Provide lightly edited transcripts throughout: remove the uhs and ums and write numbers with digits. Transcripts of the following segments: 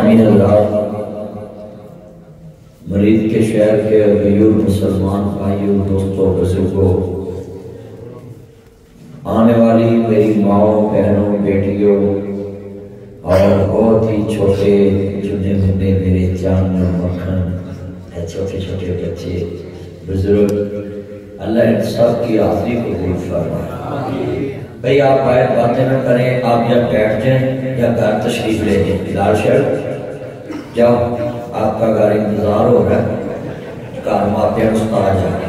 گرامی حضرات، مریض کے شہر کے غیور مسلمان بھائیوں، دوستوں، بزرگوں، آنے والی میری ماؤں، بہنوں، بیٹیوں اور بہت ہی چھوٹے چنے منے میرے جان اور مکھن، چھوٹے چھوٹے بچے، بزرگ، اللہ ان سب کی حاضری قبول فرمائے۔ بھئی آپ باہر باتیں نہ کریں، آپ یا بیٹھ جائیں یا گھر تشریف لے جائیں۔ بلال شہر جاؤ، آپ کا گھر انتظار ہو رہا ہے، گھر ماپیا استاد جائیں۔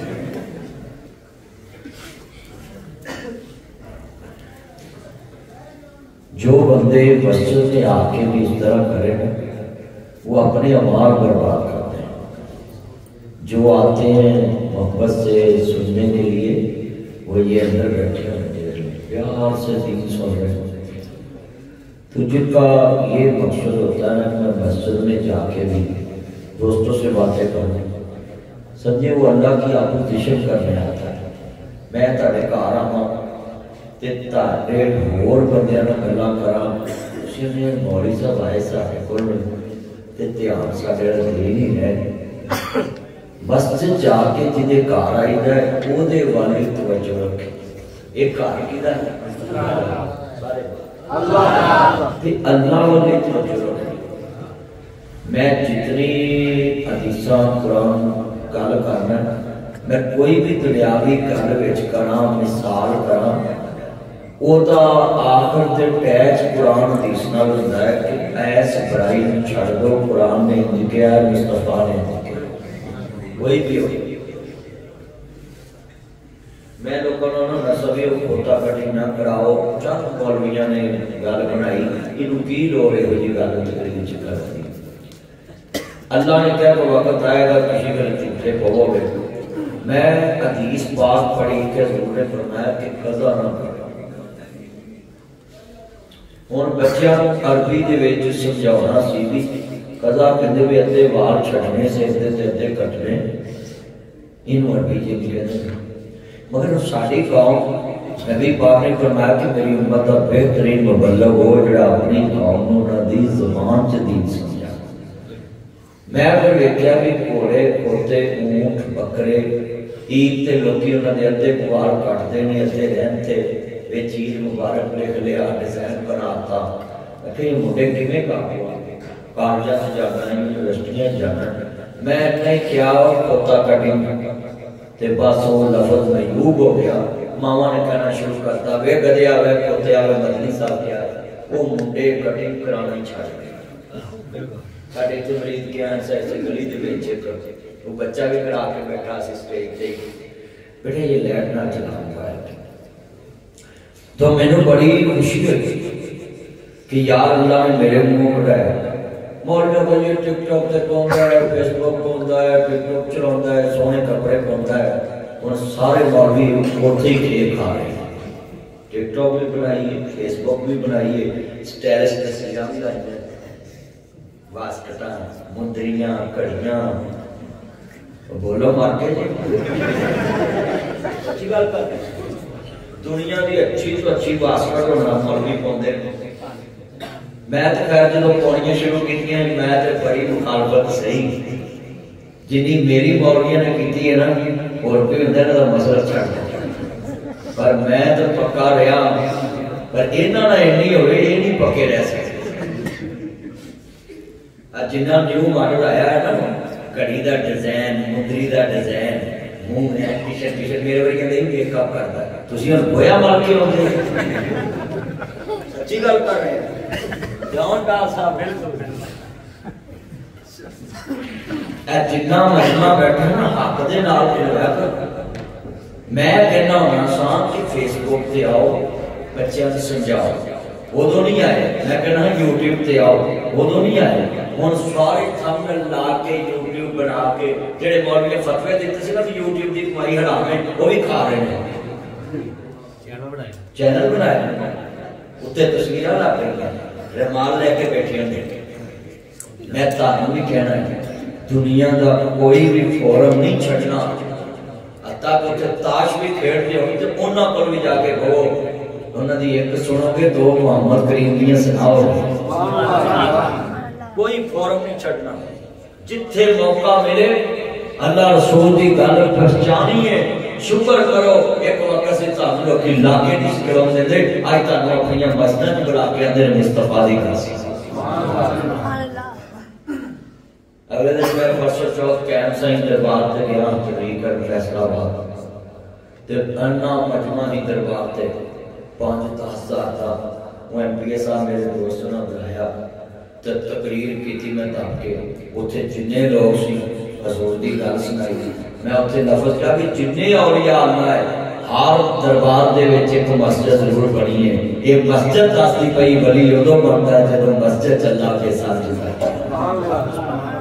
جو بندے مسجد میں آ کے بھی اس طرح کریں وہ اپنے اعمال برباد کرتے ہیں۔ جو آتے ہیں محبت سے سننے کے لیے وہ یہ اندر بیٹھے ہوتے ہیں، پیار سے دین سن رہے ہیں۔ تو جن کا یہ مقصد ہوتا ہے کہ میں مسجد میں جا کے بھی دوستوں سے باتیں کروں، سمجھے وہ اللہ کی اپوزیشن کرنے آتا ہے۔ میں تھوڑے گھر آواں تے تہاڈے ہور بندیاں نال گلاں کراں، تسی نے مولوی صاحب آئے ساڈے کول تے دھیان ساڈے نال نہیں ہے۔ مسجد جا کے جدے گھر آئی دا ہے او دے والے توجہ رکھے۔ ایک گھر کیدا ہے؟ اللہ تے اللہ والے توجہ رکھے۔ میں جتنی حدیثاں قرآن گل کرنا، میں کوئی بھی دنیاوی گل وچ کراں، مثال کراں، او دا آخر تے پیچ قرآن حدیث نال ہوندا ہے کہ ایس برائی نوں چھڈ دو، قرآن نے انج کہا ہے، مصطفیٰ نے انج کہا۔ وہی بھی ہو میں لوگوں نے نسبی کھوتا کٹی نہ کراؤ، چند مولویاں نے گل بنائی، انہوں کی لوڑ ہے ہوئی گل تقریر چ کرتی۔ اللہ نے کہا کہ وقت آئے گا کسی گل جھوٹے پو گے۔ میں حدیث پاک پڑھی کہ حضور نے فرمایا کہ قضا نہ کرو۔ ہن بچیاں عربی دے وچ سمجھاؤنا سی بھی قضا کہندے بھی ادھے وال چھڈنے سے ادھے تے ادھے کٹنے، انہوں عربی جی کہتے ہیں۔ مگر ساری قوم، نبی پاک نے فرمایا کہ میری امت کا بہترین مبلغ ہو جڑا اپنی قوم نوں انہاں دی زبان چ دین سمجھا۔ میں پھر ویکھیا بھی گھوڑے، کھوتے، اونٹ، بکرے عید تے لوکی انہاں دے ادھے وال کٹدے نے، ادھے رہندے وچ عید مبارک لکھ لیا، ڈیزائن بناتا۔ کہ یہ منڈے کیویں کام ہوا؟ کالجاں سے جانا ہے، یونیورسٹیاں جانا ہے۔ میں نے کیا کھوتا کٹنگ تے بس وہ لفظ میوب ہو گیا۔ ماما نے کہنا شروع کرتا، وے گدیا وے کھوتے آوے مدنی صاحب کیا ہے، وہ منڈے کٹنگ کرانا ہی چھڑ گئے۔ ساڈے تے مریض کیا ہے ایسے گلی دے وچ وہ بچہ بھی کرا کے بیٹھا سی اسٹیج تے، بیٹے یہ لیٹ نہ چلاؤں گا۔ تو مینوں بڑی خوشی ہوئی کہ یار اللہ نے میرے منہ کھڑایا۔ مولویوں کو یہ ٹک ٹاک تے پاؤندا ہے، فیس بک پاؤندا ہے، ٹک ٹاک چلاوندا ہے، سونے کپڑے پاؤندا ہے، اور سارے مولوی اوتھے ہی کھیل کھا رہے ہیں۔ ٹک ٹاک بھی بنائیے، فیس بک بھی بنائیے، سٹیٹس تصویراں بھی لائیے، واسکٹاں، مندریاں، کڑیاں، بولو مار کے جی اچھی گل کر دنیا کی اچھی تو اچھی واسکٹ ہونا مولوی پاؤندے۔ میں تو خیر جدو پاؤنیاں شروع کیتیاں میں تو بڑی مخالفت صحیح جنی میری مولویاں نے کیتی ہے نا، اور کوئی ہوندا ہے مسئلہ چھڑ دیا، پر میں تو پکا رہا، پر انہاں نال اینی ہوئے یہ نہیں پکے رہ سکتے۔ جنہ نیو ماڈل آیا ہے نا، گھڑی دا ڈیزائن، مندری دا ڈیزائن، منہ ہے ٹی شرٹ میرے ورگے نہیں میک اپ کرتا ہے، تسی ہن گویا مار کے ہوندے سچی گل کر رہے ہیں۔ جان ڈال صاحب بالکل اے جنہ مجمع بیٹھا نا حق دے نال ملیا کر۔ میں کہنا ہونا سا کہ فیس بک تے آؤ، بچیاں تے سمجھاؤ، ادو نہیں آئے۔ میں کہنا یوٹیوب تے آؤ، ادو نہیں آئے۔ ہن سارے تھمبنیل لا کے یوٹیوب بنا کے جڑے مولوی نے فتوی دیتے سی نا کہ یوٹیوب دی کمائی حرام ہے، وہ بھی کھا رہے ہیں۔ چینل بنائے اتنے تصویراں لگ رہی ہیں، رمال لے کے بیٹھے ہیں۔ میں تانوں بھی کہنا ہے دنیا دا کوئی بھی فورم نہیں چھڑنا، حتیٰ کہ اتنے تاش بھی کھیڑتے ہو تو انہاں پر بھی جا کے کہو، انہاں دی ایک سنو گے، دو محمد کریم دیاں سناؤ۔ کوئی فورم نہیں چھڑنا، جتھے موقع ملے اللہ رسول کی گل پہچانی ہے، شکر کرو ایک وقت سے تانوں لوگ لاگے نہیں سکھلاؤ دے آج تانوں اپنی مسجد بلا کے اندر مصطفیٰ دی گل سی اگلے دن میں فرشت چوک کیمپ سائن دربار تے گیا تقریر کر فیصلہ آباد تے انا مجمع دی دربار تے 5-10 ہزار تھا وہ ایم پی اے صاحب میرے دوستوں نے بلایا تے تقریر کی تھی میں دب کے اتنے جنے لوگ سی حضور دی گل سنائی تھی میں اتنے لفظ کیا کہ جنے اولیاء اللہ ہے ہر دربار دے وچ ایک مسجد ضرور بنی ہے یہ مسجد دستی پئی ولی ادو بنتا ہے جب مسجد چلا کے ساتھ جاتا ہے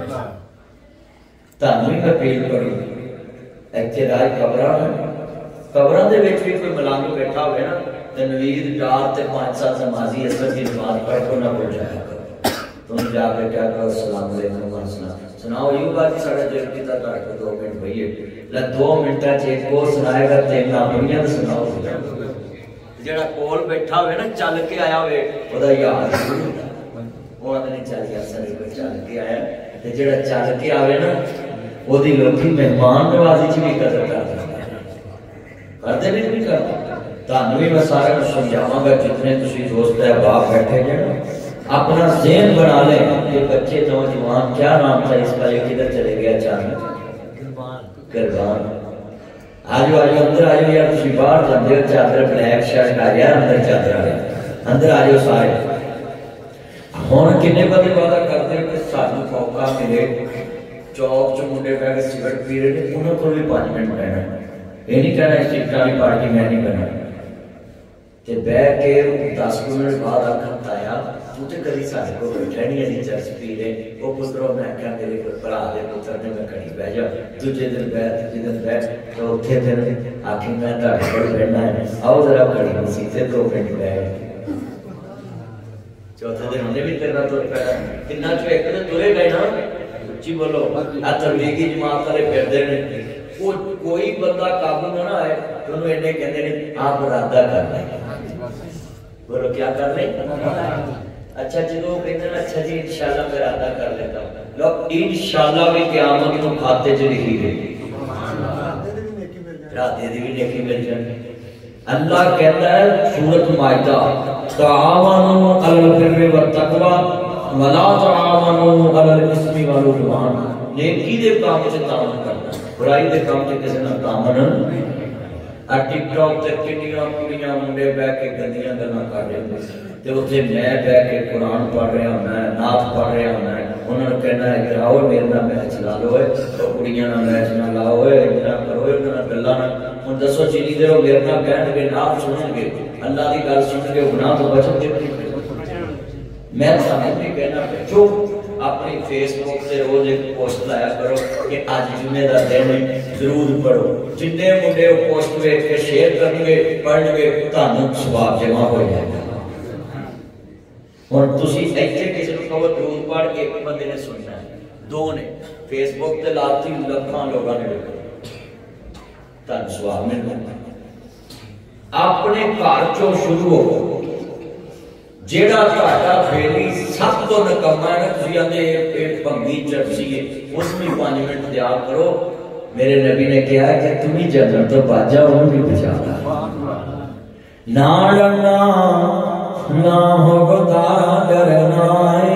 تانوں ہی میں اپیل کروں ایتھے راج قبراں دے وچ بھی کوئی ملانگ بیٹھا ہوئے نا تے نوید ڈار تے 5-7 نمازی اثر کی نماز پڑھ کے نہ بول جایا کرو تم جا کے کیا کرو السلام علیکم ورحمۃ سناؤ یوں بات سارا دل کی تا کر کے 2 منٹ بھئیے لا 2 منٹاں چ ایک کو سنائے گا تے نہ بڑیاں تے سناؤ جڑا کول بیٹھا ہوئے نا چل کے آیا ہوئے خدا یاد وہ نہیں چل گیا سر کو چل کے آیا تے جڑا چل کے آوے نا وہ دی لوکی مہمان نوازی چ بھی قدر کرتے نہیں کرتے تانوں بھی میں سارے کو سمجھاواں گا جتنے تسی دوست احباب بیٹھے جائیں اپنا ذہن بنا لیں کہ بچے نوجوان کیا نام تھا اس کا یہ کدھر چلے گیا اچانک قربان آجو اندر آجو یار تسی باہر جاندے ہو چادر بلیک شرٹ آ گیا اندر چادر آ گیا اندر آجو سارے ہن کنے بندے وعدہ کرتے کہ سانوں موقع ملے چوک چ منڈے بیٹھ کے سگرٹ پی رہے نے انہوں کو بھی 5 منٹ رہنا یہ نہیں کہنا اس سیٹ والی پارٹی میں نہیں بنا تے بیٹھ کے 10 منٹ بعد آخر آیا تو تے کبھی سارے کو بیٹھا نہیں ہے چرچ پی رہے وہ پترو میں کیا میرے بھرا دے پتر نے میں کھڑی بہ جا دوجے دن بیٹھ تو اوتھے پھر آخر میں تہاڈے کول بیٹھنا ہے آؤ ذرا کھڑی مسیتے 2 منٹ بیٹھ چوتھے دن انہیں بھی کرنا تو کنا چو ایک دن ترے گئے نا اچھی بولو تبلیغی جماعت والے پھردے نے کوئی بندہ قابل نہ آئے تو انہوں نے کہتے ہیں آپ ارادہ کر لیں بولو کیا کر لیں اچھا جدو کہتے ہیں اچھا جی انشاءاللہ میں ارادہ کر لیتا ہوں لوگ انشاءاللہ بھی قیامت کو کھاتے چ لکھی گئی ارادے دی بھی نیکی مل جائے اللہ کہتا ہے سورۃ مائدہ تعاونوا علی البر والتقوی ولا تعاونوا علی الاثم والعدوان نیکی دے کام وچ تعاون کرنا برائی دے کام تے کسے نال تعاون ٹک ٹاک تے کٹیاں کڑیاں منڈے بیٹھ کے گندیاں گلاں کر رہے ہوندے تے اوتھے میں بیٹھ کے قرآن پڑھ رہا ہوں نعت پڑھ رہا ہوں انہوں نے کہنا ہے کہ آؤ میرے نال میچ لا لو تو کڑیاں نال میچ نہ لاؤ اتنا کرو انہاں نال گلاں ہن دسو جنی دیر میرے نال کہن گے نعت سنن گے اللہ دی گل سن کے گناہ تو بچن گے میں سمجھ نہیں کہنا جو اپنی فیس بک سے روز ایک پوسٹ لایا کرو کہ آج جمعے دا دن ہے ضرور پڑھو جتنے منڈے پوسٹ ویکھ کے شیئر کرن گے پڑھن گے تانوں ثواب جمع ہو جائے گا اور تسی ایتھے کسی نوں کہو درود پڑھ کے ایک بندے نے سننا ہے 2 نے فیس بک تے لاتی لکھاں لوگاں نے تانوں ثواب ملنا اپنے گھر چوں شروع ہو جیڑا تہاڈا بیلی سب تو نکما ہے تسی آندے ایک بھنگی چرسی ہے اس میں 5 منٹ دیا کرو میرے نبی نے کہا ہے کہ تم ہی جنت تو باجا انہوں بھی بچانا نہ لڑنا نہ ہو گدارا ڈرنا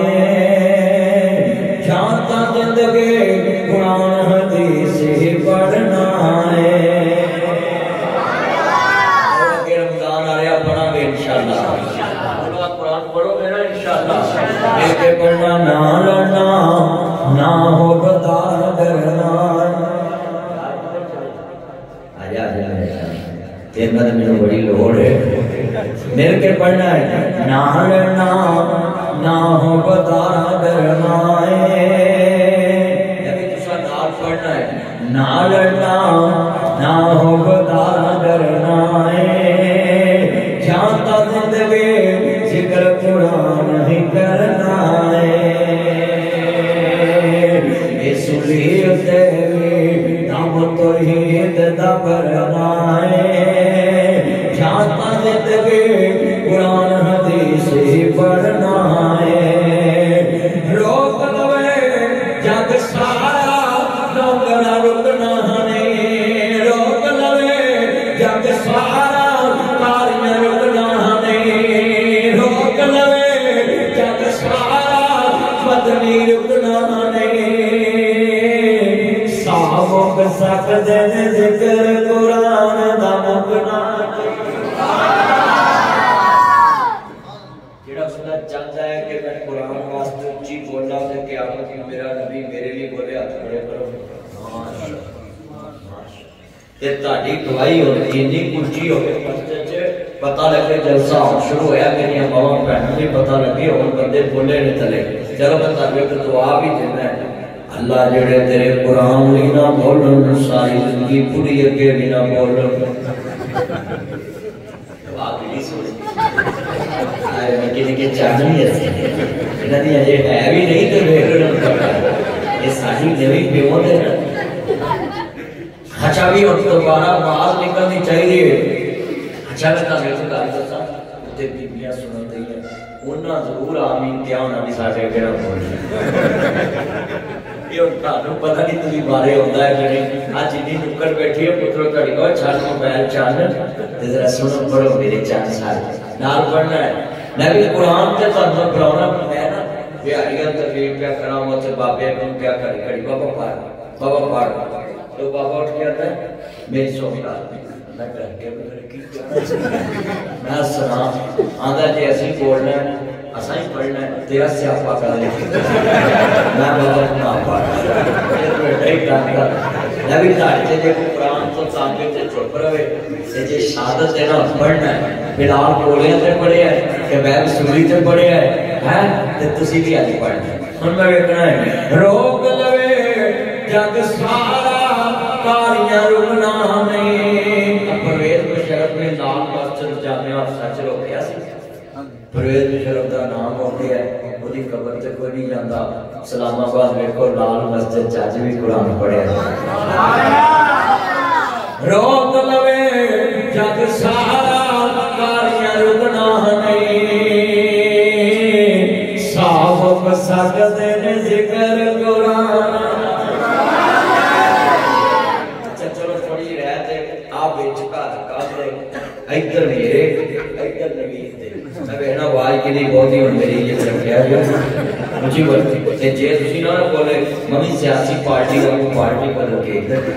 ہے جانتا زندگی قرآن حدیث ہی پڑھنا ہے رمضان آ رہا پڑھا گے انشاءاللہ قرآن پڑھو گے نا انشاءاللہ مل کے پڑھنا نہ لڑنا نہ ہو گدارا ڈرنا آجا تیرے میں میرے بڑی لوڑ ہے مل کے پڑھنا ہے نہ لڑنا نہ ہو گدارا ڈرنا ہے پڑھنا ہے نہ لڑنا نہ ہو گدارا ڈرنا ہے جانتا زندگی ذکر قرآن ہی کرنا ہے اس لیے تیری نام توحید دا کرنا ہے جانتا زندگی قرآن حدیث ہی پڑھنا ہے نہ رکنا نہیں روک لوے جگ سارا کاریاں رکنا نہیں روک لوے جگ سارا مدنی رکنا نہیں سامک سکدے نے ذکر قرآن دا مکنا جڑا بندہ چاہتا ہے کہ میں قرآن واسطے اونچی بولا تے قیامت میں میرا نبی میرے لیے بولے ہاتھ کھڑے کرو تے تہاڈی دعائی ہوندی نہیں اونچی ہو کے مسجد چ پتہ لگے جلسہ شروع ہویا میری ماواں بہنوں بھی پتہ لگے ہن بندے بولے نے تلے چلو میں تہاڈے کو دعا بھی دینا ہے اللہ جڑے تیرے قرآن بھی نہ بولن ساری زندگی پوری اگے بھی نہ بولن دعا بھی سوچ نکے نکے چاہنی ایسی انہاں دی اجے ہے بھی نہیں تے ویکھن کردا یہ ساری نویں پیو دے اچھا بھی اور دوبارہ آواز نکلنی چاہیے اچھا میں تاں ایک گل دساں تے بیبییاں سنن دی ہیں انہاں ضرور آمین کیا انہاں دی ساڈے کہڑا بول یہ تانوں پتہ نہیں تسی بارے ہوندا ہے کہ نہیں اج جنی نکل بیٹھی ہے پترو تہاڈی کو چھال موبائل چان تے ذرا سنو پڑھو میرے چان سارے نال پڑھنا ہے میں بھی قرآن تے تانوں پڑھاونا ہے نا بیاریاں تقریر کیا کراں تے بابے کم کیا کری کڑی بابا پڑھ تو بابا اٹھ کے آتا ہے میری سومی رات میں کر کے میں سلام آندا جی اسی بولنا ہے اساں ہی پڑھنا ہے تیرا سیاپا کر لے میں بابا نہ پڑھ نہیں کرتا میں بھی تاڑے جے قرآن تو ثابت تے چپ رہے تے جے شہادت ہے نا پڑھنا ہے بلال بولیاں تے پڑھے ہے کہ میں سوری تے پڑھے ہے تے تسی بھی اج پڑھنا ہن میں ویکھنا ہے روک لوے جگ سارا کاریاں رکنا نہیں پرویز مشرف نے لال مسجد جامعہ سچ روکیا سی پرویز مشرف دا نام ہو گیا ہے وہی قبر تے کوئی نہیں جاندا اسلام آباد ویکھو لال مسجد چاچ بھی قرآن پڑھیا روک لوے جگ سارا کاریاں رکنا نہیں صاحب سکدے نے ذکر قرآن ادھر میرے ادھر نبی دے میں کہنا آواز کی نہیں بہت ہی میری یہ رکھیا گیا مجھے بولتے تے جے تسی نہ بولے ممی سیاسی پارٹی کا پارٹی بدل کے ادھر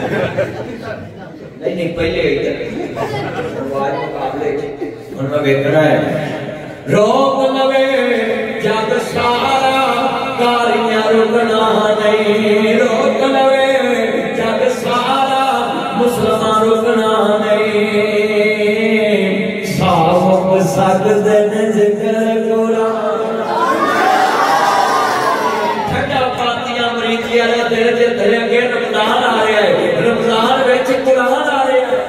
نہیں پہلے ادھر آواز مقابلے ہن میں ویکھنا ہے روک لوے جگ سارا کاریاں رکنا نہیں روک لوے جگ سارا مسلمان رکنا نہیں سکدے نے ذکر قرآن ٹھنڈا پاتیاں مریضی والا دل دے تھلے اگے رمضان آ رہا ہے رمضان وچ قرآن آ رہا ہے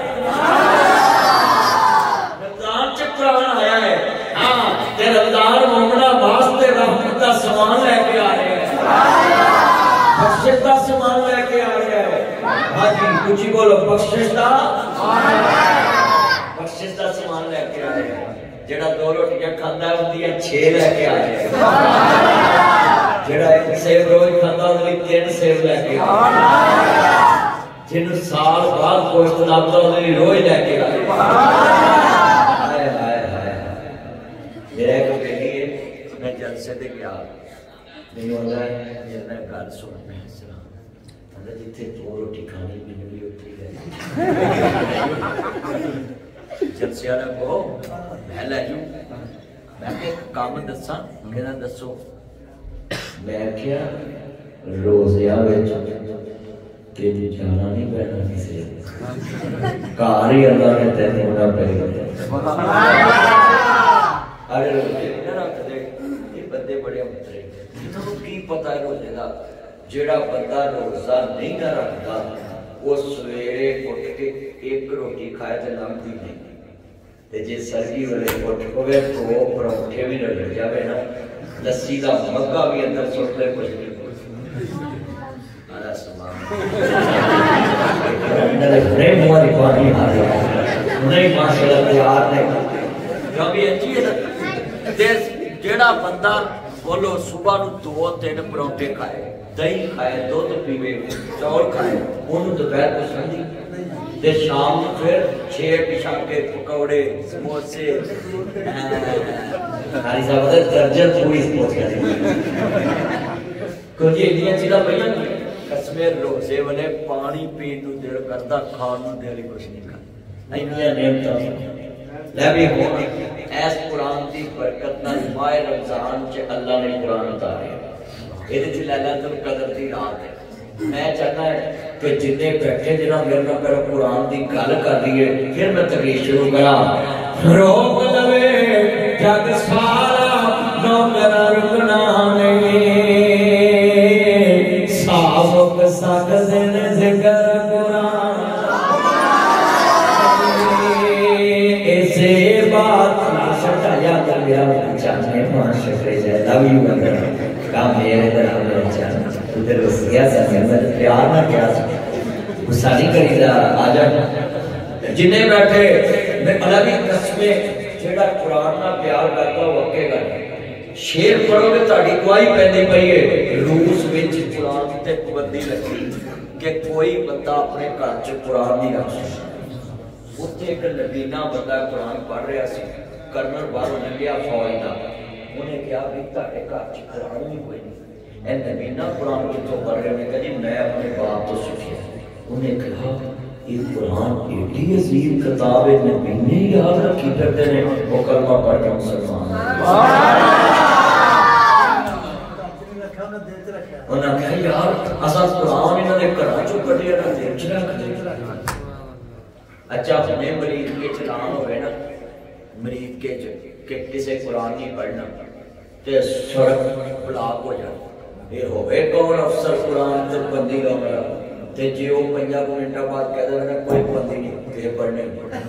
رمضان چ قرآن آیا ہے ہاں تے رمضان مومنا واسطے رحمت دا سامان لے کے آ رہا ہے بخشش دا سامان لے کے آ رہا ہے ہاں جی کچھ بولو بخشش دا سامان لے کے آ رہا ہے جڑا دو روٹیاں کھاندا ہوندی ہے 6 لے کے آ رہا ہے جڑا ایک سیب روز کھاندا ہوندی 3 سیب لے کے آ رہا ہے جن سال بعد گوشت لابدا ہوندی روز لے کے آ رہا ہے ہائے ہائے میرا ایک بیٹی ہے میں جلسے تے گیا نہیں ہوندا ہے جنہیں گل سن میں سلام جتھے دو روٹی کھانی مینوں بھی اوتھے جلسے والا کو میں لے جوں میں کہ کام دساں کہنا دسو میں کیا روزیاں وچ تیری جانا نہیں پینا کسی گھر ہی اللہ نے تینوں ہونا پے ارے روزے نہ رکھ دے یہ بندے بڑے اترے انہوں کی پتہ ہے روزے دا جڑا بندہ روزہ نہیں نہ رکھتا وہ سویرے اٹھ کے ایک روٹی کھائے تے لمدی نہیں تے جے سرگی والے اٹھ پوے تو پروٹھے بھی نہ لگ جاوے نا لسی دا مگا بھی اندر سٹ لے کچھ نہیں آلا سبحان اللہ فریم ہماری پانی آ رہا نہیں ماشاءاللہ تیار نہیں جو بھی اچھی ہے جیڑا بندہ بولو صبح نو 2-3 پروٹے کھائے، دہی کھائے، دودھ پیوے، چاول کھائے، انہوں دوپہر کو سمجھی تے شام نو پھر 6 پشا کے پکوڑے سموسے خالی صاحب دا درجن پوری پہنچ گیا کیونکہ انہیاں چیزاں پہیاں نہیں قسمیں روزے والے پانی پین نو دل کرتا کھان نو دل کچھ نہیں کرتا انہیاں نعمتاں لے بھی ہو ایس قرآن دی برکت نال ماہ رمضان چ اللہ نے قرآن اتاریا یہ چ لیلۃ القدر دی رات ہے میں چاہتا ہے کہ جتنے بیٹھے جنہاں میرے نال کرو قرآن دی گل کر دیئے پھر میں تقریر شروع کرا روک لوے جگ سارا نوکر رکنا نہیں سابق ساکزن ذکر قرآن ایسے بات شکا یاد لیا چاہنے ماں شکر جائے لوی بندر کام میرے در ہمیں چاہنے ادھر وسیعہ ساتھ میں پیار نہ کیا غصہ نہیں کری دا آجا جنہیں بیٹھے میں الگی قسمیں جیڑا قرآن نہ پیار کرتا ہوں وقے گا شیر پڑھو گے تاڑی کوئی پہنے پہیے روس وچ قرآن تے پابندی لگی کہ کوئی بندہ اپنے گھر چ قرآن نہیں رکھ سکتا اتنے ایک نبینہ بندہ قرآن پڑھ رہا سی کرنل باہر نگیا فوج دا انہیں کیا بھی تاڑے گھر چ قرآن نہیں ہوئی اے نبینہ قرآن کی تو پڑھ رہے ہیں کہ جی میں اپنے باپ تو سکھیا انہیں کہا یہ قرآن ایڈی عظیم کتاب ہے نبینے یاد رکھی کرتے ہیں وہ کلمہ پڑھ کے مسلمان انہوں نے کہا یار اساس قرآن انہوں نے کرا چو کٹیا نہ دیر چلا کھلے اچھا اپنے مریض کے چلان ہوئے نا مریض کے کہ کسے قرآن نہیں پڑھنا تے سڑک بلاک ہو جاتا یہ ہوئے کون افسر قرآن تے بندی کا مرا تے جیو 5 منٹا بعد کہہ دے رہا کوئی بندی نہیں کہ پڑھنے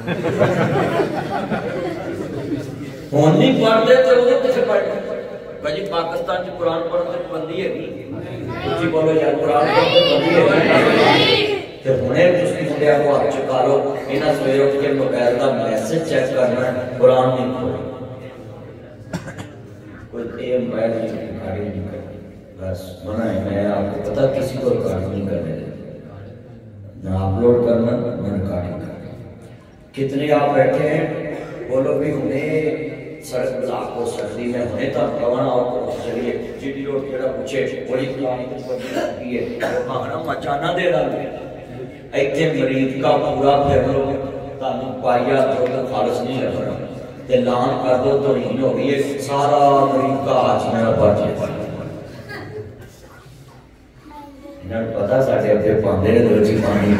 ہون نہیں پڑھتے تو وہ کسے پڑھنے بھائی پاکستان کی قرآن پڑھتے بندی ہے نہیں جی بولو یار قرآن پڑھتے بندی ہے کہ ہونے کچھ مجھے آپ کو آپ چکا لو انہا سوئے اٹھ کے مقیدہ میسج چیک کرنا ہے قرآن نہیں پڑھنا کوئی ایم بائل نہیں کھاڑی نہیں کرنا بس منع ہے میں آپ کو پتا کسی کو ریکارڈ نہیں کرنے دیں نہ اپلوڈ کرنا نہ ریکارڈنگ کرنا کتنے آپ بیٹھے ہیں بولو بھی انہیں سڑک بلاک کو سردی میں ہونے تک روانا اور کو چلیے جی ڈی روڈ کیڑا پوچھے بڑی پلانی کی پڑھنی لگی ہے وہ کھانا مچانا دے رہا ہے ایتھے مریض کا پورا پھر لو تانوں پائیا تو خالص نہیں لگ رہا اعلان کر دو تو نہیں ہوگی یہ سارا مریض کا آج میرا بچ ہے انہوں پتا ساڑھے اپنے پاندے دو جی پانی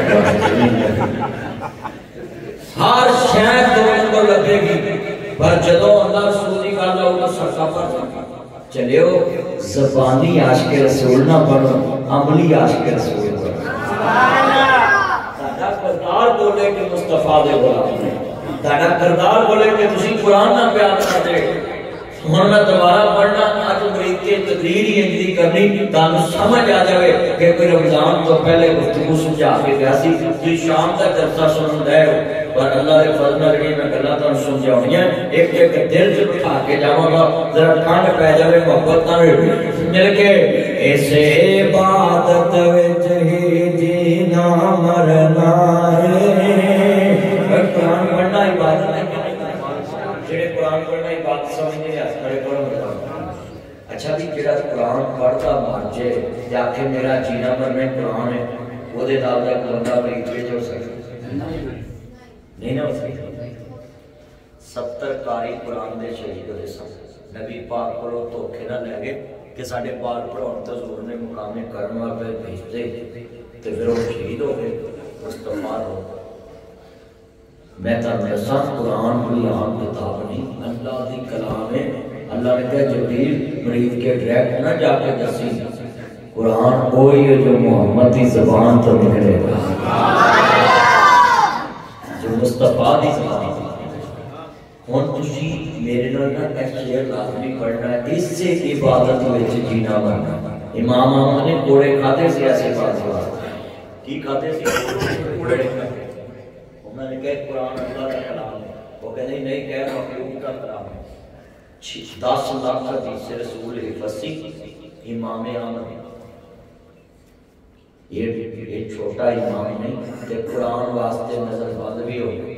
ہر شہر دونوں کو لگے گی پر جدو اللہ رسول کی کر لو تو سرکا پر چلے ہو زبانی عاشق رسول نہ بنو عملی عاشق رسول بنو تاڑا کردار بولے کہ مصطفیٰ دے غلام تاڑا کردار بولے کہ تسی قرآن نہ پیار کر دے ہوں میں دوبارہ پڑھنا آج مریض کے تقریر ہی انجلی کرنی تانوں سمجھ آ جائے کہ کوئی رمضان تو پہلے گفتگو سمجھا کے گیا سی تو شام تک جلسہ سن رہے ہو اور اللہ کے فضل رہی میں گلا تانوں سمجھاؤں ایک ایک دل سے بٹھا کے جاؤں گا ذرا ٹھنڈ پہ جائے محبت نہ مل کے ایسے عبادت وچ ہی جینا مرنا ہے قرآن پڑھنا عبادت ہے جڑے قرآن پڑھنا ہی بات سمجھنے ہیں کھڑے پڑھ مرنا اچھا بھی جڑا قرآن پڑھتا مار جائے یا کہ میرا جینا مرنا قرآن ہے وہ دے دال کا بندہ مریض پہ جو سکتا نہیں نہ ہو سکتا 70 قاری قرآن دے شہید ہوئے سب نبی پاک پڑھو تو کھینا لے گے کہ ساڑھے بال پڑھو تو زور نے مقامی کرنا پہ بھیجتے تو پھر وہ شہید ہو گئے مستفار ہو میں ترمیسا قرآن کوئی عام کتاب نہیں اللہ دی کلام ہے اللہ نے کہا جبریل مریض کے ڈریکٹ نہ جا کے دسی قرآن کوئی ہے جو محمد دی زبان تو نکلے گا جو مصطفیٰ دی زبان ہون تسی میرے نال ایک شعر لازمی پڑھنا ہے اس سے عبادت وچ جینا مرنا امام احمد نے کوڑے کھاتے سے ایسے بات کی کھاتے سے کوڑے کھاتے انہوں نے کہا قرآن اللہ کا کلام ہے وہ کہتے نہیں کہہ مخلوق کا کلام ہے 10 लाख हदीस रसूल हिफसी इमाम अहमद, ये छोटा इमाम नहीं, ते कुरान वास्ते नजर बंद भी हो गई।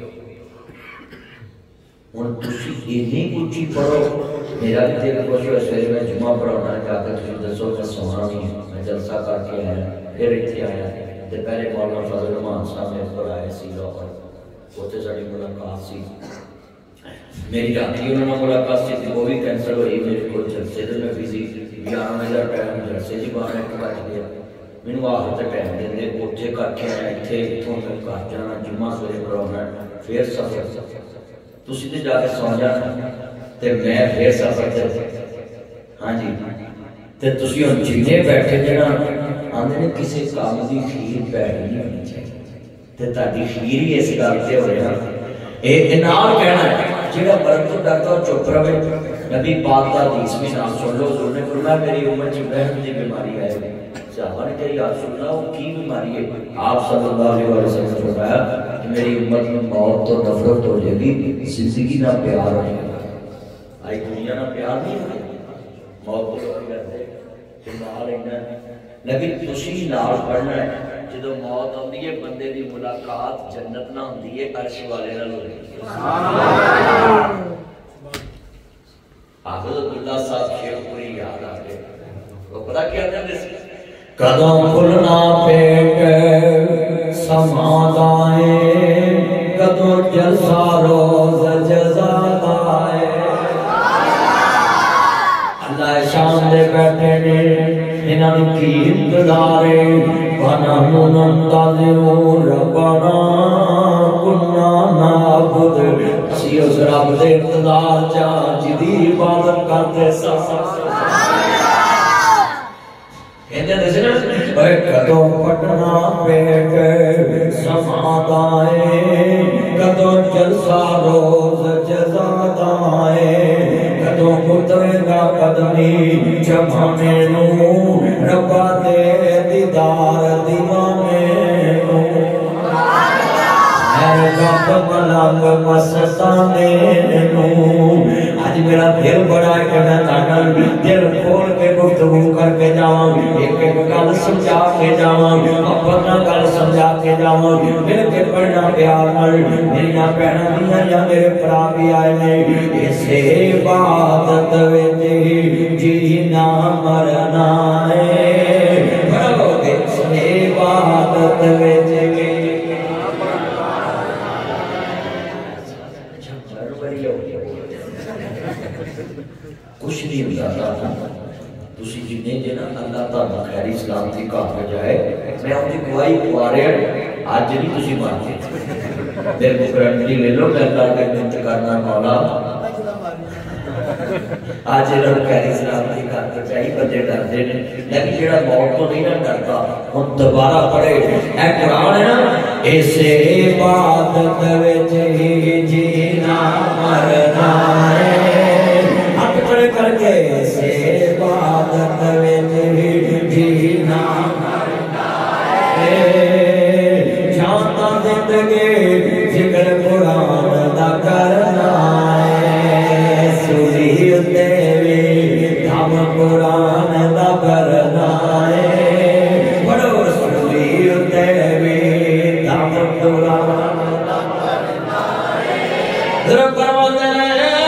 हुण तुसीं इन्नी उच्ची पढ़ो, मेरा भी दिल खुश होया, सवेरे मैं जुमा पढ़ाउणा जाके तुसीं दसो मैं सोना नहीं, मैं जलसा करके आया, फिर इत्थे आया ते पहले मौलाना फजल रहमान साहब मेरे कोल आए सी लाहौर, उत्थे साडी मुलाकात सी। मेरी राती उन्होंने मुलाकात सी, वो भी कैंसल हुई, मेरे को जलसे ते मैं बिजी 11 बजे टाइम जलसे जी 12 बज गया, मैनू आखिर तक टाइम देंदे, उत्थे करके आया, इत्थे इत्थों मैं घर जाना, जुम्मा सवेरे पढ़ाउणा, फिर सफर, तुसीं ते जाके सौ जाना ते मैं फिर सफर ते। हाँ जी, ते तुसीं हुण जिन्ने बैठे जे ना आंदे ने किसी काम दी खीर भैड़ी नहीं होनी चाहिए, ते तुहाडी खीर ही इस गल ते होए ना, ਇਹ ਨਾਲ ਕਹਿਣਾ ਜਿਹੜਾ ਮਰਨ ਤੋਂ ਡਰਦਾ ਚੁੱਪ ਰਵੇ। ਨਬੀ ਪਾਕ ਦਾ ਹਦੀਸ ਵੀ ਨਾਲ ਸੁਣ ਲਓ, ਉਹਨੇ ਫਰਮਾਇਆ ਮੇਰੀ ਉਮਰ ਚ ਬਹਿਮ ਦੀ ਬਿਮਾਰੀ ਆਏ, صحابہ نے کہا یا رسول اللہ وہ کی بیماری ہے؟ آپ صلی اللہ علیہ وسلم نے فرمایا کہ میری امت میں موت تو نفرت ہو جائے گی، زندگی نہ پیار ہو جائے گا، آئی دنیا نہ پیار نہیں ہے، موت تو لوگ کرتے کہ نال اینا ہے، لیکن تسی نال پڑھنا ہے جدو موت ہوندی ہے بندے دی ملاقات جنت نہ ہوندی ہے عرش والے نال ہوندی ہے۔ حافظ عبداللہ صاحب شیخ پوری یاد آ گئے، وہ پتہ کیا کہتے ہیں کدوں کھلنا پیٹ سمادائے، کدوں جلسہ روز جزا دائے، اللہ شان دے بیٹھے نے انہاں کی انتظارے، وَنَحْنُ نَنْتَظِرُ رَبَّنَا كُنَّا نَعْبُدُ، اسی اس رب دے انتظار چا جدی عبادت کرتے سا کدوں پٹنا پیٹ سمادائے، کدوں جلسہ روز جزا دائے، کدوں اترے گا قدمی جمانے نو، ربا دے دیدار دیوانے نو، ہے رب ملنگ مستانے نو۔ آج میرا دل بڑا ہے کہ میں تاکہ دل کھول کے گفتگو کر کے جاؤں، ایک ایک گل سمجھا کے جاؤں، اپنا گل سمجھا کے جاؤں، مل کے پڑھنا پیار نال، میری بہناں دیاں یا میرے بھرا بھی آئے نے، اسے عبادت وچ جینا مرنا ہے، بھرو اسے عبادت وچ کچھ نہیں ہوتا تسی جنے جے نا اللہ تعالیٰ خیری سلامتی کا ہو جائے، میں ان کی گواہی پوا رہا آج نہیں تسی مانتے میرے کو گارنٹی لے لو، میں اللہ کا منت کرنا مولا آج انہوں خیری سلامتی کا ہو چاہیے، بندے ڈرتے ہیں لیکن جڑا موت تو نہیں نہ ڈرتا، ہن دوبارہ پڑھے اے قرآن ہے نا، اسے عبادت وچ ہی جینا مرنا ہے، کر کے سے عبادت وچ جینا مرنا ہے، جانا زندگی ذکر قرآن دا کرنا ہے، سوری تے وی دھم قرآن دا کرنا ہے، پڑھو سوری تے وی دھم قرآن دا کرنا ہے، ذرا پرواز ہے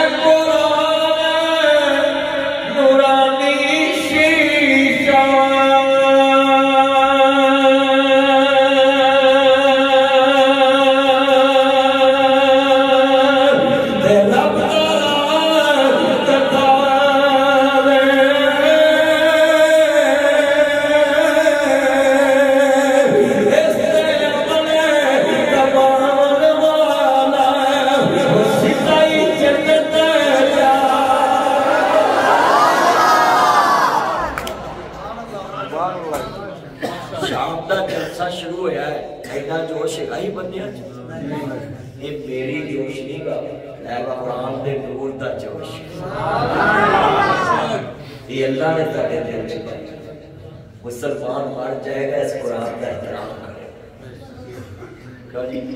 مسلمان مر جائے گا اس قرآن کا احترام کرے،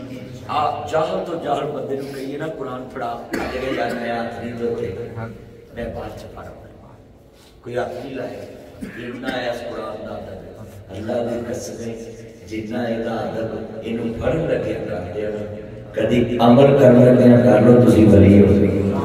جاہل تو جاہل بندے نو کہیے نا قرآن پڑھا دے گا یا نیا ہاتھ نہیں دھوتے، میں بات سے پڑھا کوئی ہاتھ نہیں لائے جتنا ہے اس قرآن کا ادب اللہ کی قسم جتنا ہے ادب یہ پڑھ لگے کر دیا کدی عمل کرنے لگے کر لو تسی ولی ہو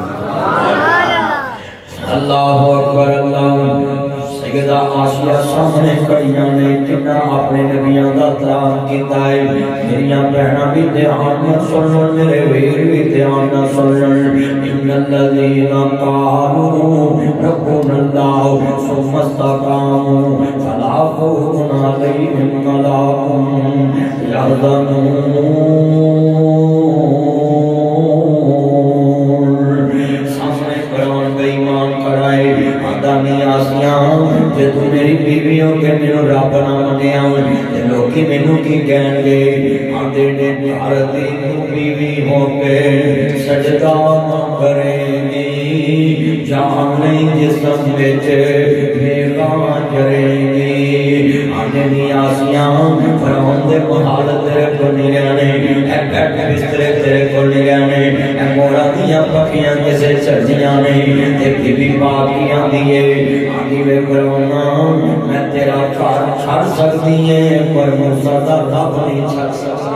اللہ اکبر اللہ سیدہ آسیہ سامنے کڑیاں نے کنا اپنے نبیوں کا احترام کیتا ہے میریاں بہناں بھی دھیان نال سنن میرے ویر بھی دھیان نال سنن ان الذین قالوا ربنا اللہ ثم استقاموا فلا خوف علیہم ولا هم يحزنون سامنے قرآن کا ایمان کڑائے آدمی آسیاں جے تو میری بیویوں کے منو رب نہ منیا تے لوکی منو کی کہن گے آدھے نے بھارتی بیوی ہو کے سجدہ کریں گی جان نہیں جسم بچ میغاں جریں گی آدھے نی آسیاں فرعون دے محال تیرے کو نہیں رہنے اے بیٹھ بسترے تیرے کو نہیں رہنے اے مورا دیاں پکیاں کسے چڑھیاں نہیں تے بی باقیاں دیئے آدھی بے فرعونا میں تیرا کار چھڑ سکتی ہیں پر موسیٰ دا رب نہیں چھڑ سکتی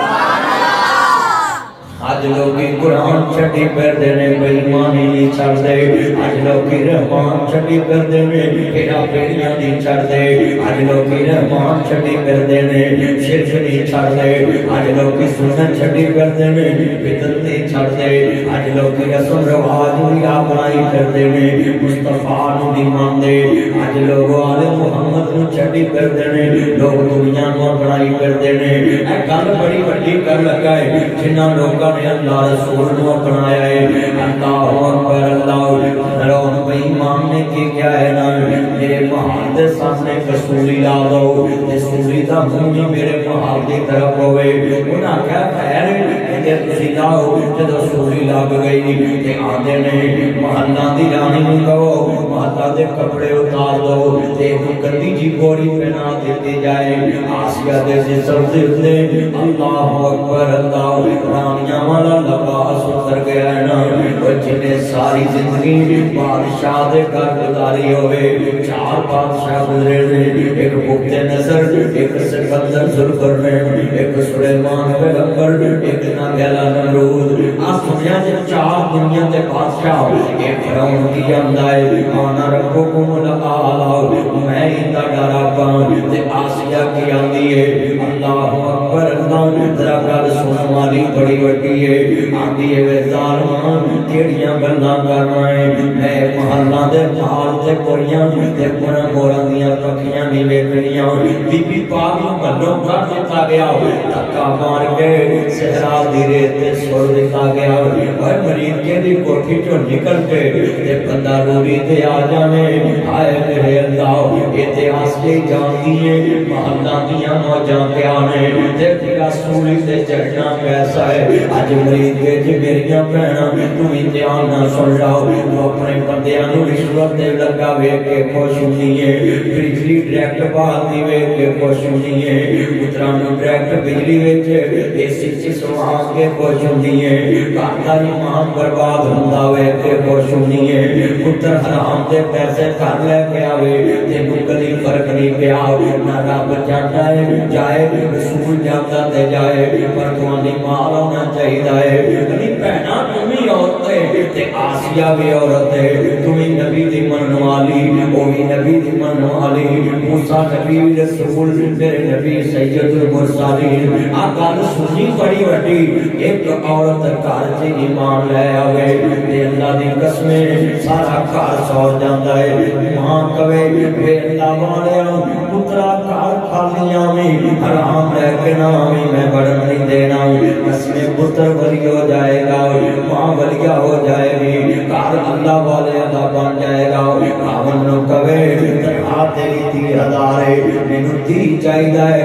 آج لوگی قرآن چھٹی پر دینے بےایمانی نہیں چھڑ دے آج لوگی رحمان چھٹی پر دینے پھرا پیڑیاں نہیں چھڑ دے آج لوگی رحمان چھٹی پر دینے شرک نہیں چھڑ دے آج لوگی سنت چھٹی پر دینے بدعت نہیں چھڑ دے آج لوگی رسم رواج ہوئی اپنائی کر دینے مصطفیٰ نو نہیں مان دے آج لوگ آل محمد نو چھٹی پر دینے لوگ دنیا نو اپنائی کر دینے اے گل بڑی بڑی کر لگائے جنہ لوگاں نے اللہ رسول نو اپنایا ہے اللہ اکبر اللہ فرعون بے ایمان نے کی کیا ہے نا میرے محل دے سامنے رسولی لا دو رسولی دا منہ میرے محل دی طرف ہوئے انہاں کیا خیر کہ تسی لاؤ جب رسولی لگ گئی تے آدھے نے محلہ دی رانی نو کہو محلہ دے کپڑے اتار دو تے گندی جی بوری پہنا دیتی جائے آسیہ دے جسم دے اللہ اکبر اللہ رانیاں والا لباس اتر گیا ہے نا جنہیں ساری زندگی بادشاہ دے گھر گزاری ہوئے چار بادشاہ گزرے نے ایک بکت نظر ایک سکندر ذوالقرنین ایک سلیمان پیغمبر ایک ناگہلا نمرود آج دنیا سے چار دنیا دے بادشاہ ایک فرعون کی اندائے آنا ربکم الاعلی میں اندہ ڈارا پان تے آسیہ کی آندی ہے اللہ اکبر اللہ ذرا گل سننے والی بڑی وڈی ہے آندی ہے وے ظالمان کیڑیاں گلاں کرنا ہے میں محلہ دے پھال تے کوریاں تے پورا مورا دیاں پکیاں نہیں ویکھنیاں بی بی پاک نو گھروں کر دیتا گیا دھکا مار کے صحرا دی ریت تے سوڑ دیتا گیا اور مرید کے دی کوٹھی چوں نکل کے تے بندہ روری تے آ جانے آئے میرے اللہ اتہاس کے جان دیئے محلہ دیاں موجاں کے آنے تے تیرا سولی تے چڑھنا کیسا ہے آج مرید کے جی میریاں پہنا تو امتحان نہ سن لاؤ تو اپنے بندیاں نو رشوت دے لگا وے کے خوش نہیں ہے بجلی ڈائریکٹ بہاتی وے کے خوش نہیں ہے پتراں نو ڈائریکٹ بجلی وچ ایسی چیز وہاں کے خوش نہیں ہے کاٹا ایمان برباد ہوندا وے کے خوش نہیں ہے پتر حرام دے پیسے گھر لے کے آوے تینوں کدی فرق نہیں پیا نہ رب جاندا ہے جائے رسول جاندا تے جائے پر تھوڑی مال ہونا چاہیے کبھی بہنا تمہیں عورت ہے تے آسیہ بھی عورت ہے تمہیں نبی دی من والی وہی نبی دی من والی موسیٰ نبی رسول میرے نبی سید المرسلین گل سنی بڑی وڈی ایک عورت گھر چ ایمان لے آوے تے اللہ دی قسم سارا گھر سور جاندا ہے ماں کہے اے اللہ والیا پترا گھر کھالیاں میں حرام لے کے نہ میں بڑھن نہیں دینا قسم پتر ولی ہو جائے گا ماں ولیہ ہو جائے گی گھر اللہ والے اللہ بن جائے گا خاون نو کہے تنہا تیری 30,000 ہے مینوں 30 چاہیدا ہے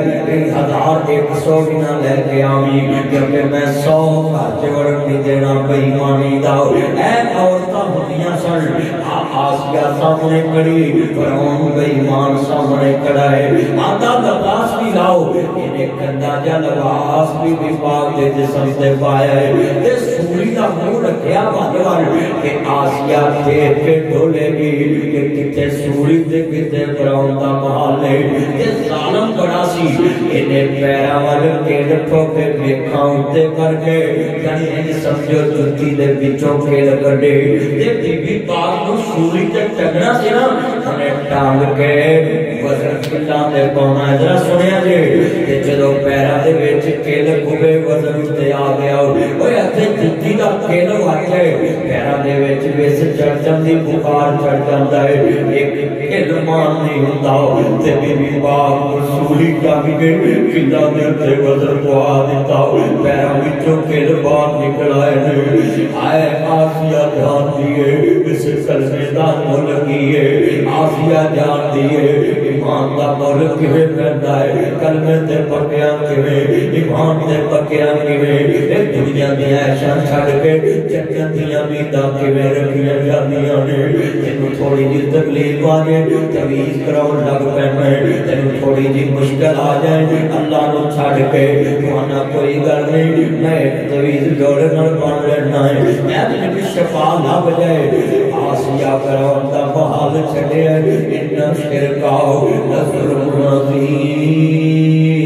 1,100 بھی نہ لے کے آویں کیونکہ میں 100 گھر چ وڑن نہیں دینا بے ایمانی دا اے عورتاں ہوندیاں سن آسیہ سامنے کھڑی فرعون بے ایمان سامنے کھڑا ہے آدھا لباس بھی لاؤ انہیں گندا جا لباس بھی پاک دے جسم سے پایا ہے تے سوری کا منہ رکھیا بھگوان کہ آسیہ دیکھ کے ڈولے گی کہ کتے سوری تے کتے براؤن دا محل ہے یہ ظالم بڑا سی انہیں پیرا والے کے رکھو کے بیکھاں اتے کر کے یعنی انہیں سمجھو جنتی دے بچوں کھیل کردے دے بی بی پاک نو سوری تے ٹگنا سی نا انہیں ٹانگ کے وزن کلان دے پاؤنا ہے ذرا سنیا جے کہ جدو پیرا دے بیچ کھیل کھوبے وزن تے آ گیا وہ ایسے جنتی دا کھیل واقع ہے پیرا دے بیچ بیس چڑھ جاندی بخار چڑھ جاندہ ہے ایک علمان نہیں ہوتا تے بی بی پاک سوری ٹانگ کے کلان دے تے وزن کو آ دیتا پیرا بچوں کھیل بات نکل آئے آسیہ دھیان دیئے اس کلمے دا مول کیے آسیہ جان دیئے ایمان دا مول کیوے پہندا ہے کلمے تے پکیاں کیوے ایمان تے پکیاں کیوے ایک دنیا دی عیشاں چھڈ کے جنت دیاں امیداں کیوے رکھیاں جاندیاں نے تینوں تھوڑی جی تکلیف آ جائے تویز کراؤن لگ پے تینوں تھوڑی جی مشکل آ جائے اللہ نو چھڈ کے تھوڑا کوئی گل نہیں میں تویز جوڑے نال بن لینا ہے میں بھی شفا لب جائے آسیہ کراؤن دا محل چھڈے ان شرکاؤ لظلم عظیم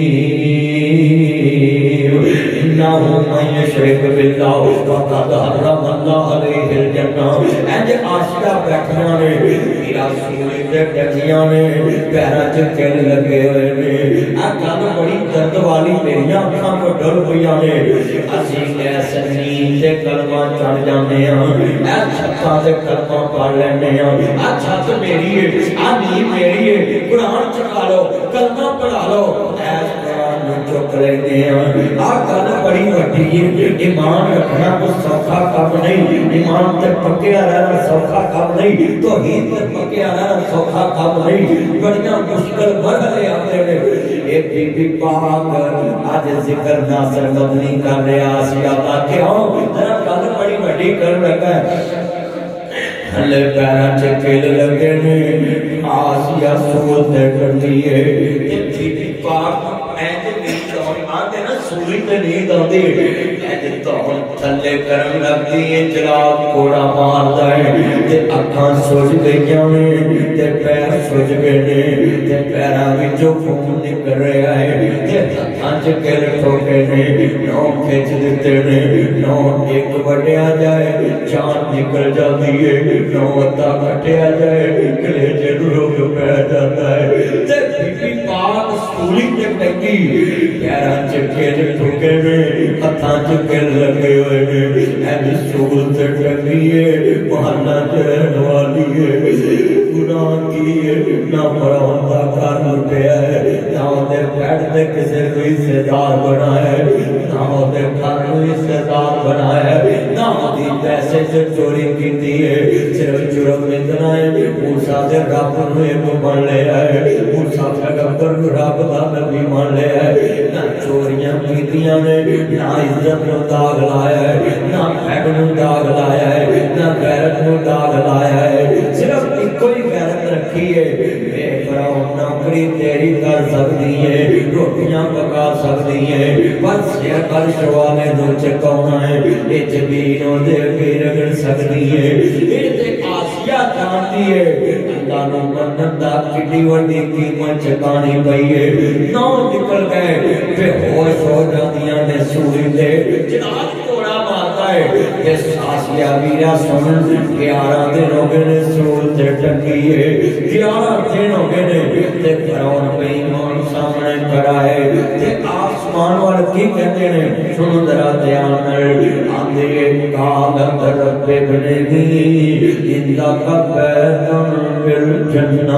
انہو من یشرک باللہ فقد حرم اللہ علیہ الجنہ اینج آسیہ بیٹھیاں نے میرا سوری تے ڈگیاں نے پیرا چکل لگے ہوئے نے گل بڑی درد والی میری اکھاں کو ڈر ہوئیاں نے اسی کیسے نیند تے کلمہ چڑھ جانے ہاں اے چھتاں تے کلمہ پڑھ لینے ہاں اے چھت میری ہے اے نیند میری ہے قرآن چکا لو کلمہ پڑھا لو اے قرآن چک لینے ہاں آ گل بڑی وڈی ہے ایمان رکھنا کو سوکھا کام نہیں ایمان تے پکیا رہنا سوکھا کام نہیں توحید تے پکیا رہنا سوکھا کام نہیں بڑیاں مشکل مرحلے آتے ہیں ایک بی بی پاک آج ذکر ناصر مدنی کر رہے آسیہ دا کیوں ذرا گل بڑی وڈی کر لگا ہے ہلے پیرا چکل لگے نے آسیہ سوچتے کرتی ہے ایک بی بی پاک اینجے نیند آتے نا سوری تے نیند آتی اینجے تو تھلے کرن لگتی ہے جلال کوڑا مارتا ہے تے اکھاں سوچ گئیاں نے تے پیر سوچ گئے نے تے پیراں وچوں خون نکل رہا ہے تے ہتھاں چکل ٹھوکے نے نو کھچ دتے نے نو ایک وڈیا جائے جان نکل جاتی ہے نو ادا کٹیا جائے کلیجے روک پہ جاتا ہے تے بی بی پاک سوری تے ٹنگی پیراں چکل ٹھوکے نے ہتھاں چکل لگے ہوئے نے اینج سور تے ٹنگی ہے محلہ چرن والی ہے گناہ کی ہے نہ مرہم دا گھر لٹیا ہے نہ دے بیٹھ دے کسے کوئی حصے دار بنا ہے نہ دے گھر کوئی حصے دار بنا ہے نہ دی پیسے سے چوری کیتی ہے صرف جرم اتنا ہے موسیٰ دے رب نو ایک مان لیا ہے موسیٰ پیغمبر نو رب دا نبی مان لیا ہے نہ چوریاں کیتیاں نے نہ عزت نو داغ لایا ہے نہ پیٹ نو داغ لایا ہے نہ غیرت نو داغ لایا ہے صرف کوئی غیرت رکھی ہے بے فراؤن نوکری تیری کر سکتی ہے روٹیاں پکا سکتی ہے بس یہ قرش والے دو چکونا ہے یہ جبینوں دے کے رگڑ سکتی ہے یہ تے آسیہ جانتی ہے اللہ نو منن دا کٹی وڈی قیمت چکانی پئی ہے نو نکل گئے بے ہوش ہو جاندیاں نے سوری تے جناب کوڑا مارتا ہے اس آسیہ میرا سن 11 دن ہو گئے نے سور تے ٹنگی ہے 11 دن ہو گئے نے تے فرعون بے ایمان سامنے کھڑا ہے تے آسمان والے کی کہتے ہیں سنو ذرا دھیان نال آندے قال رب ابنی انک بیتن بالجنہ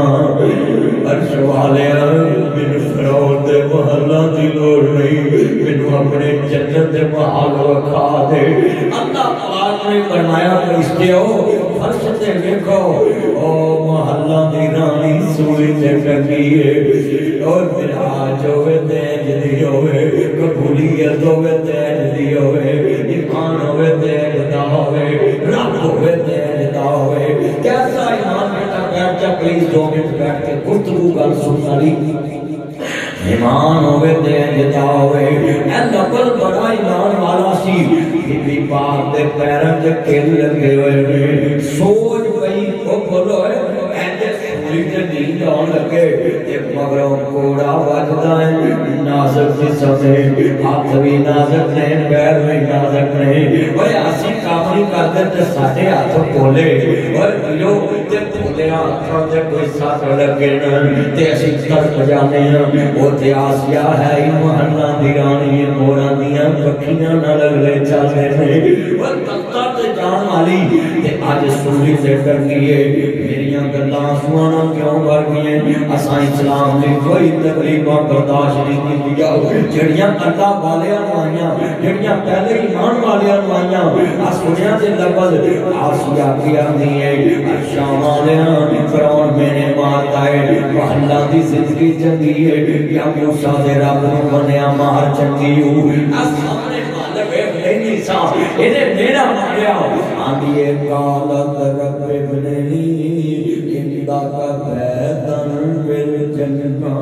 عرش والے من فرعون دے محلہ دی لوڑ نہیں مینوں اپنے جنت دے محل وکھا دے اللہ پاک نے فرمایا فرشتے ہو فرش تے دیکھو او محلہ دی رانی سوئی تے ٹنگی ہے اور مراج ہوئے تیج دی ہوئے قبولیت ہوئے تیج دی ہوئے ایمان ہوئے تیج دا ہوئے رب ہوئے تیج دا ہوئے کیسا ایمان بیٹا بیٹھ جا پلیز 2 منٹ بیٹھ کے گفتگو گل سننا لی ایمان ہوئے تے جدا ہوئے اے لفظ بڑا ایمان والا سی بی پاک دے پیرن تے کھل لگے ہوئے سوچ پئی او بولو اے سوری تے نیند آن لگے تے مگروں کوڑا وجدا ہے نازک جسم ہے ہاتھ بھی نازک نے پیر بھی نازک نے اوے اسی کام نہیں کردے تے ساڈے ہاتھ کھولے اوے جو تے کھولے ہاتھاں تے کوئی ساتھ لگے نا تے اسی تڑپ جانے ہیں وہ تے آسیہ ہے محلہ دی رانی موراں دیاں پکھیاں نال اگلے چلدے نے وہ تختا تے جان والی تے اج سوری تے ڈر گئی ہے میریاں گلاں سنانا کیوں کر گئی ہیں اساں اسلام دی کوئی تکلیفاں برداشت نہیں کیتیاں جڑیاں اللہ والیاں نوں آئیاں جڑیاں پہلے ایمان والیاں نوں آئیاں آ سنیا تے لفظ آسیہ کی آندی ہے شام والیاں فرعون میں نے مارتا ہے محلہ دی زندگی چنگی ہے یا موسیٰ دے رب نوں بنیا مار چنگی ہو سامنے مالک ہے نہیں سا انہیں میرا ماریا آندیے قالت رب ابن لی اندک بیتن بالجنہ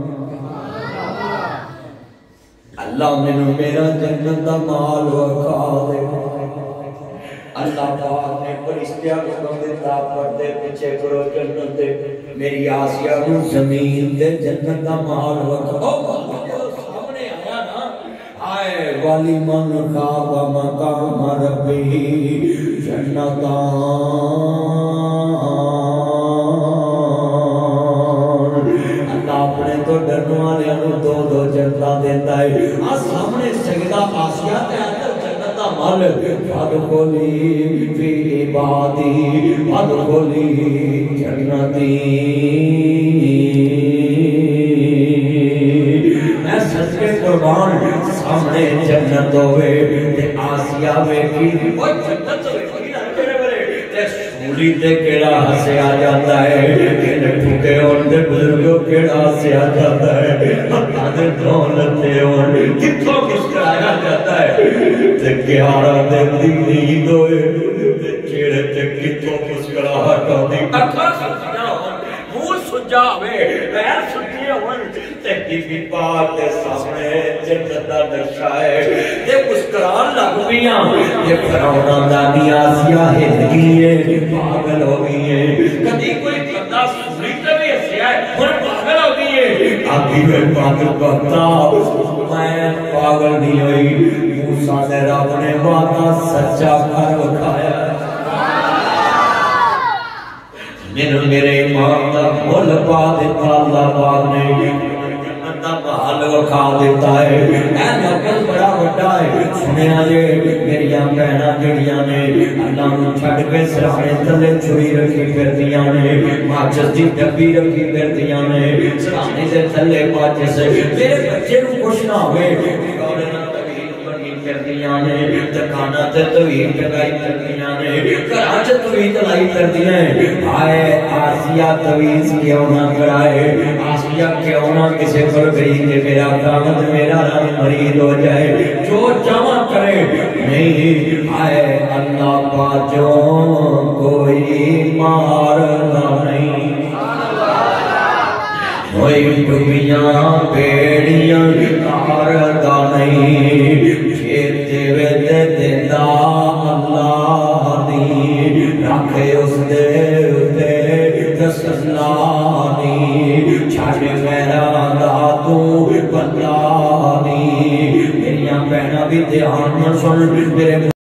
اللہ نے میرا جنت دا مال وکھا دے اللہ پاک نے فرشتیاں کو دیتا پردے پیچھے کرو جنت دے میری آسیہ نو زمین دے جنت دا مال وکھا سامنے آیا نا آئے والی من خواب مقام ربی جنتان اپنے تو ڈرنے والے دو دو جنتا دیتا ہے سامنے سجدہ آسیہ تے اندر جنت دا مال فادخلی فی عبادی فادخلی جنتی میں سچے قربان سامنے جنت ہوئے تے آسیہ ویکھی وہ جنت ویکھی سوری تے کیڑا ہسیا جاتا ہے کہ ٹھکے ہون دے بزرگوں کیڑا ہسیا جاتا ہے ہتھاں دے دولتے ہون کتھوں مسکرایا جاتا ہے تے گیارہ دن دی نیند ہوئے تے چہرے تے کتھوں مسکراہٹ آندی اکھاں سجا ہون منہ سجا ہوئے پیر سجے ہون تے بی بی پاک دے سامنے جنت دا نقشہ ہے تے مسکران لگ پیاں تے فرعون دا آسیہ ہل گئی ہے پاگل ہو گئی ہے کبھی کوئی بندہ سوری تے بھی ہسیا ہے ہن پاگل ہو گئی ہے آگے میں پاگل بنتا میں پاگل نہیں ہوئی موسیٰ دے رب نے وعدہ سچا کر دکھایا میرے امام دا مول پا دیتا اللہ پاک نے محل وکھا دیتا ہے اے لفظ بڑا وڈا ہے سنیا جے میریاں بہناں جڑیاں نے اللہ نوں چھڈ کے سرانے تلے چھری رکھی پھردیاں نے ماچس دی ڈبی رکھی پھردیاں نے سرانے دے تلے ماچس میرے بچے نوں کچھ نہ ہوئے کردیاں نے دکاناں تے توہین لگائی کردیاں نے گھراں چ توہین لائی کردیاں ہائے آسیہ توہین کیوں نہ کرائے آسیہ کیوں نہ کسی پر گئی کہ میرا داماد میرا رنگ مریض ہو جائے جو جمع کرے نہیں ہائے اللہ باجوں کوئی مارنا نہیں کوئی ڈوبیاں بیڑیاں ماردا نہیں دیتا اللہ دی رکھے اس دے تسلانی چھاڑ میرا دا تو بندانی میریاں بہناں بھی دھیان نہ سن میرے